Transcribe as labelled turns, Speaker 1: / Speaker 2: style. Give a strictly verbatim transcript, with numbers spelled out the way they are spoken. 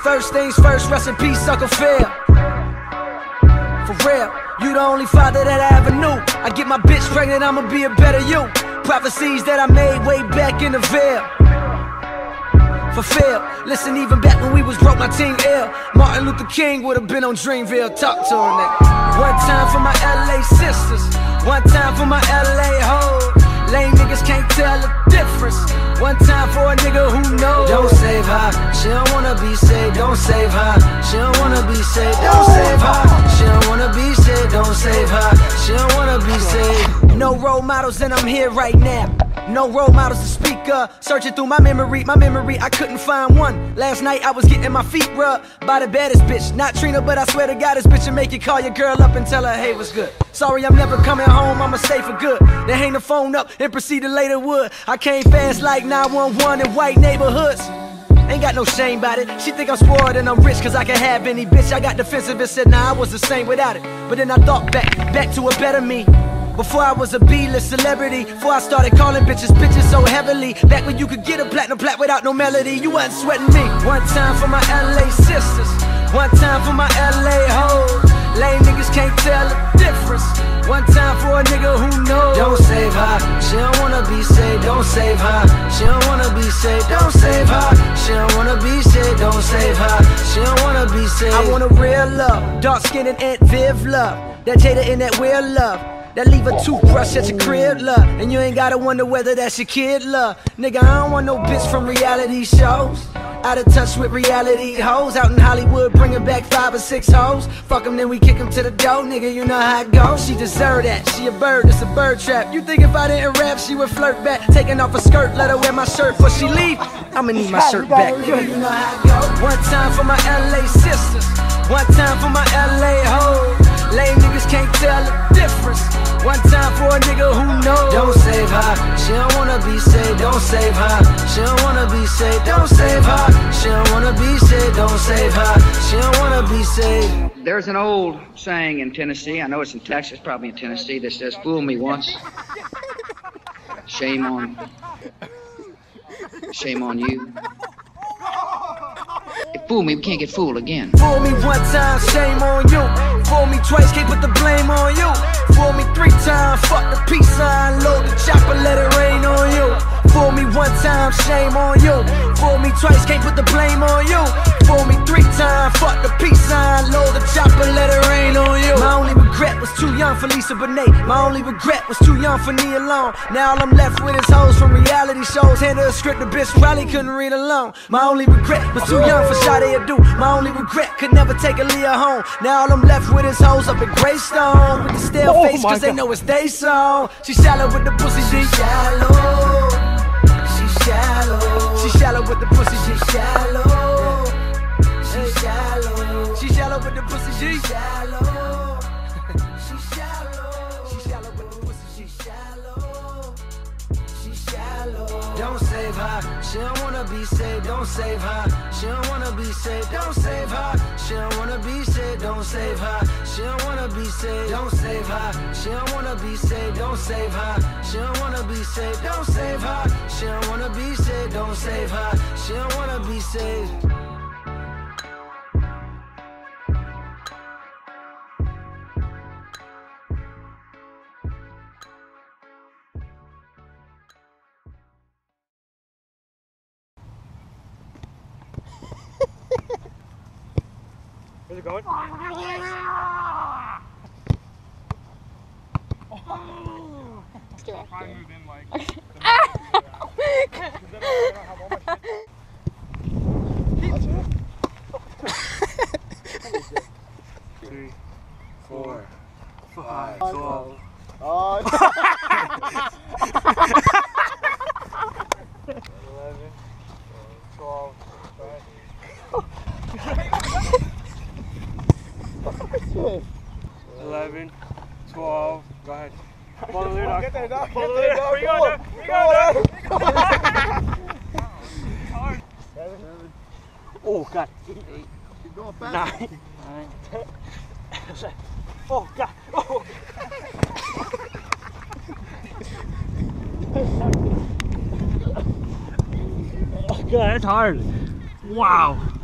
Speaker 1: First things first, rest in peace, Uncle Phil. For real, you the only father that I ever knew. I get my bitch pregnant, I'ma be a better you. Prophecies that I made way back in the veil. Fulfill. Listen, even back when we was broke, my team ill. Martin Luther King would've been on Dreamville. Talk to her, nigga. One time for my L A sisters, one time for my L A hoes. Lame niggas can't tell the difference. One time for a nigga who knows. Don't save her, she don't wanna be saved. Don't save her, she don't wanna be saved. Don't save her, she don't wanna be saved. Don't save her, she don't wanna be saved. No role models and I'm here right now. No role models to speak of. Searching through my memory, my memory, I couldn't find one. Last night I was getting my feet rubbed by the baddest bitch. Not Trina, but I swear to God this bitch will make you call your girl up and tell her, hey, what's good? Sorry, I'm never coming home, I'ma stay for good. Then hang the phone up and proceed to later wood. I came fast like nine one one in white neighborhoods. Ain't got no shame about it. She think I'm spoiled and I'm rich cause I can have any bitch. I got defensive and said nah, I was the same without it. But then I thought back, back to a better me. Before I was a B-list celebrity, before I started calling bitches bitches so heavily. Back when you could get a platinum plat without no melody, you wasn't sweating me. One time for my L A sisters, one time for my L A hoes. Lame niggas can't tell the difference. One time for a nigga who knows. Don't save her, she don't wanna be saved. Don't save her, she don't wanna be saved. Don't save her, she don't wanna be saved. Don't save her, she don't wanna be saved. I want a real love, dark skin and Aunt Viv love. That Jada and that weird love. That leave a toothbrush at your crib, love. And you ain't gotta wonder whether that's your kid, love. Nigga, I don't want no bitch from reality shows. Out of touch with reality hoes. Out in Hollywood, bringing back five or six hoes. Fuck them, then we kick them to the door, nigga, you know how it goes. She deserve that, she a bird, it's a bird trap. You think if I didn't rap, she would flirt back. Taking off her skirt, let her wear my shirt before she leave. I'ma need my shirt back, nigga, you know how it goes. One time for my L A sisters, one time for my L A hoes. Lame niggas can't tell the difference. One time for a nigga who knows. Don't save her, she don't wanna be saved. Don't save her, she don't wanna be saved. Don't save her, she don't wanna be saved. Don't save her, she don't wanna be saved.
Speaker 2: There's an old saying in Tennessee, I know it's in Texas, probably in Tennessee, that says, fool me once, shame on, shame on you. If fool me, we can't get fooled again.
Speaker 1: Fool me one time, shame on you. Fool me twice, can't put the blame on you. Fool me three times, fuck the peace sign. Load the chopper, let it rain on you. Fool me one time, shame on you. Fool me twice, can't put the blame on you. Fool me three times, fuck the peace sign. Load the chopper, let it rain on you. My only regret was too young for Lisa Bonet. My only regret was too young for Nia Long. Now all I'm left with is hoes from reality shows. Handed a script, the bitch probably couldn't read alone. My only regret was too young for Sade Adu. My only regret, could never take a Leah home. Now all I'm left with is hoes up in Greystone. With the stale
Speaker 3: Oh
Speaker 1: face cause
Speaker 3: my
Speaker 1: they know it's they song. She shallow with the pussy, she shallow. She shallow. She shallow with the pussy, she shallow. She shallow. She shallow with the pussy, she shallow. She shallow. She shallow with the pussy, she shallow. She shallow. Don't save her, she don't wanna be saved. Don't save her, she don't wanna be saved. Don't save her, she don't wanna be saved. Don't save her, she don't wanna be saved. Don't save her, she don't wanna be saved. Don't save her, she don't wanna be saved. Don't save her, she don't wanna be saved. Don't save her, she don't wanna be saved.
Speaker 3: Where's it going?
Speaker 4: Let's do it.
Speaker 3: Try and move in like. Three, four, five, twelve.
Speaker 5: Oh,
Speaker 3: eleven, twelve, eleven, twelve, go ahead. Follow the dog.
Speaker 5: Get there, dog.
Speaker 3: Follow
Speaker 5: Get there,
Speaker 3: the dog.
Speaker 5: dog.
Speaker 3: Where you going, dog? Where you going, dog?
Speaker 5: Seven.
Speaker 3: Oh, God. Eight.
Speaker 5: Keep going fast.
Speaker 3: Nine. Nine. Ten. Oh, God. Oh. Oh, God, that's hard. Wow.